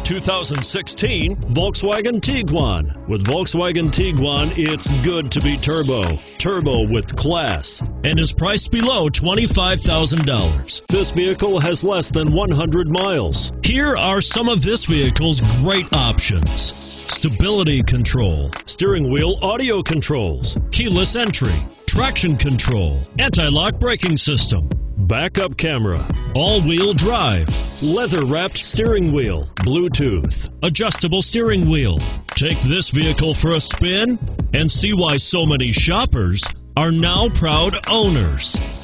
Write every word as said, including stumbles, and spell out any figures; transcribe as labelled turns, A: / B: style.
A: two thousand sixteen Volkswagen Tiguan. With Volkswagen Tiguan, it's good to be turbo. Turbo with class. And is priced below twenty-five thousand dollars. This vehicle has less than one hundred miles. Here are some of this vehicle's great options: stability control, steering wheel audio controls, keyless entry, traction control, anti-lock braking system, backup camera, all-wheel drive, leather-wrapped steering wheel, Bluetooth, adjustable steering wheel. Take this vehicle for a spin and see why so many shoppers are now proud owners.